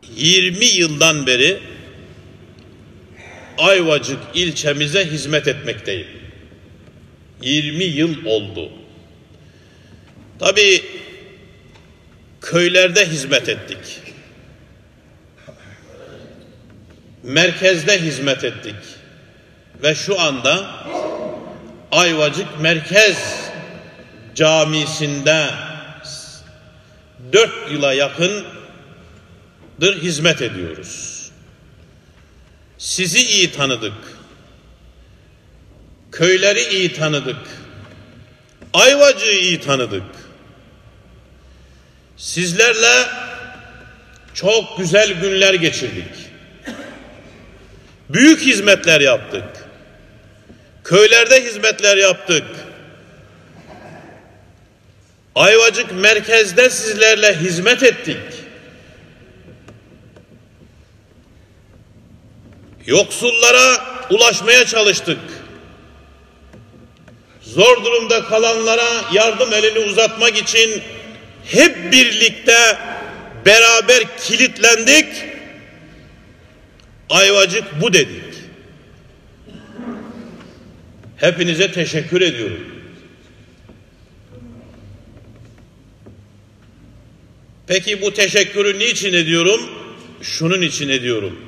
20 yıldan beri Ayvacık ilçemize hizmet etmekteyim. 20 yıl oldu. Tabii köylerde hizmet ettik. Merkezde hizmet ettik. Ve şu anda Ayvacık Merkez Camisi'nde 4 yıla yakındır hizmet ediyoruz. Sizi iyi tanıdık. Köyleri iyi tanıdık. Ayvacık'ı iyi tanıdık. Sizlerle çok güzel günler geçirdik. Büyük hizmetler yaptık. Köylerde hizmetler yaptık. Ayvacık merkezde sizlerle hizmet ettik. Yoksullara ulaşmaya çalıştık. Zor durumda kalanlara yardım elini uzatmak için hep birlikte beraber kilitlendik. Ayvacık bu dedik. Hepinize teşekkür ediyorum. Peki bu teşekkürü niçin ediyorum? Şunun için ediyorum.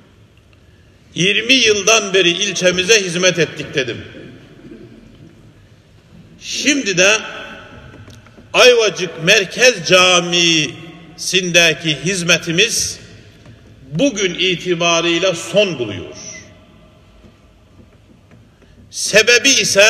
20 yıldan beri ilçemize hizmet ettik dedim. Şimdi de Ayvacık Merkez Camisi'ndeki hizmetimiz bugün itibarıyla son buluyor. Sebebi ise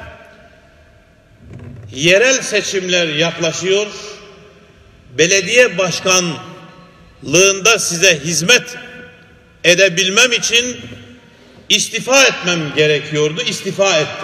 yerel seçimler yaklaşıyor. Belediye başkanlığında size hizmet edebilmem için istifa etmem gerekiyordu. İstifa ettim.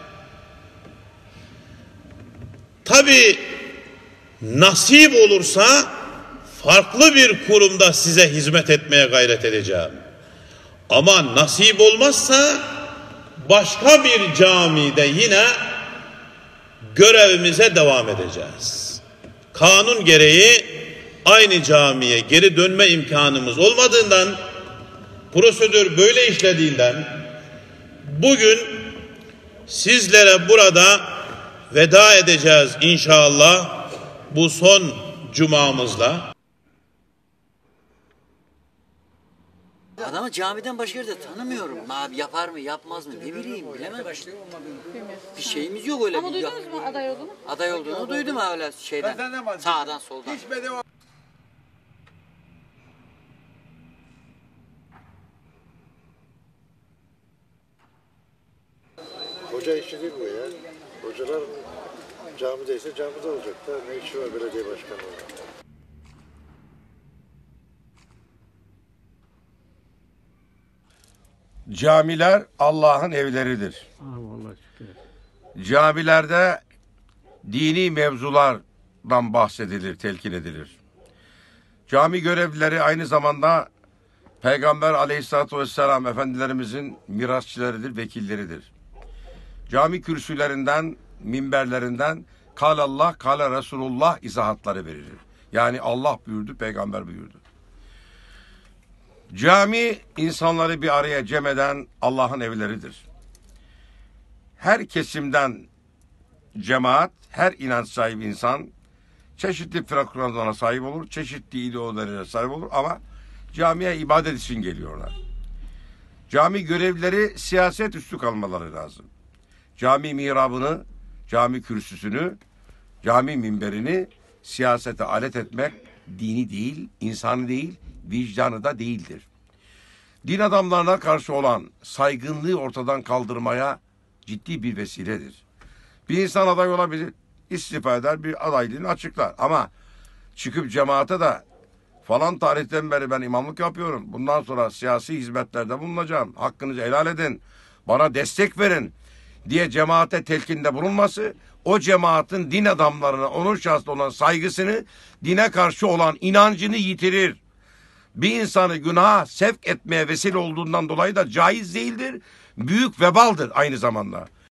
Tabii nasip olursa farklı bir kurumda size hizmet etmeye gayret edeceğim. Ama nasip olmazsa başka bir camide yine görevimize devam edeceğiz. Kanun gereği aynı camiye geri dönme imkanımız olmadığından, prosedür böyle işlediğinden bugün sizlere burada veda edeceğiz inşallah bu son cumamızla. Adamı camiden başka yerde tanımıyorum. Abi yapar mı yapmaz mı ne bileyim bilemem. Bir şeyimiz yok öyle. Ama duydunuz mu aday olduğunu? Aday olduğunu duydum ha öyle şeyden. Sağdan soldan. Hoca işi değil bu ya. Hocalar camideyse camide olacak da ne işi var belediye başkanlığı? Camiler Allah'ın evleridir. Camilerde dini mevzulardan bahsedilir, telkin edilir. Cami görevlileri aynı zamanda Peygamber Aleyhisselatü Vesselam Efendilerimizin mirasçılarıdır, vekilleridir. Cami kürsülerinden, minberlerinden Kâlallah, Kâle Resulullah izahatları verilir. Yani Allah buyurdu, Peygamber buyurdu. Cami insanları bir araya cem eden Allah'ın evleridir. Her kesimden cemaat, her inanç sahibi insan çeşitli frekanlara sahip olur, çeşitli ideolojilere sahip olur ama camiye ibadet için geliyorlar. Cami görevlileri siyaset üstü kalmaları lazım. Cami mihrabını, cami kürsüsünü, cami minberini siyasete alet etmek dini değil, insanı değil, vicdanı da değildir. Din adamlarına karşı olan saygınlığı ortadan kaldırmaya ciddi bir vesiledir. Bir insan aday olabilir, istifa eder, bir adaylığını açıklar. Ama çıkıp cemaate de falan tarihten beri ben imamlık yapıyorum, bundan sonra siyasi hizmetlerde bulunacağım, hakkınızı helal edin, bana destek verin diye cemaate telkinde bulunması, o cemaatin din adamlarına, onun şahsına olan saygısını, dine karşı olan inancını yitirir. Bir insanı günaha sevk etmeye vesile olduğundan dolayı da caiz değildir, büyük vebaldir aynı zamanda.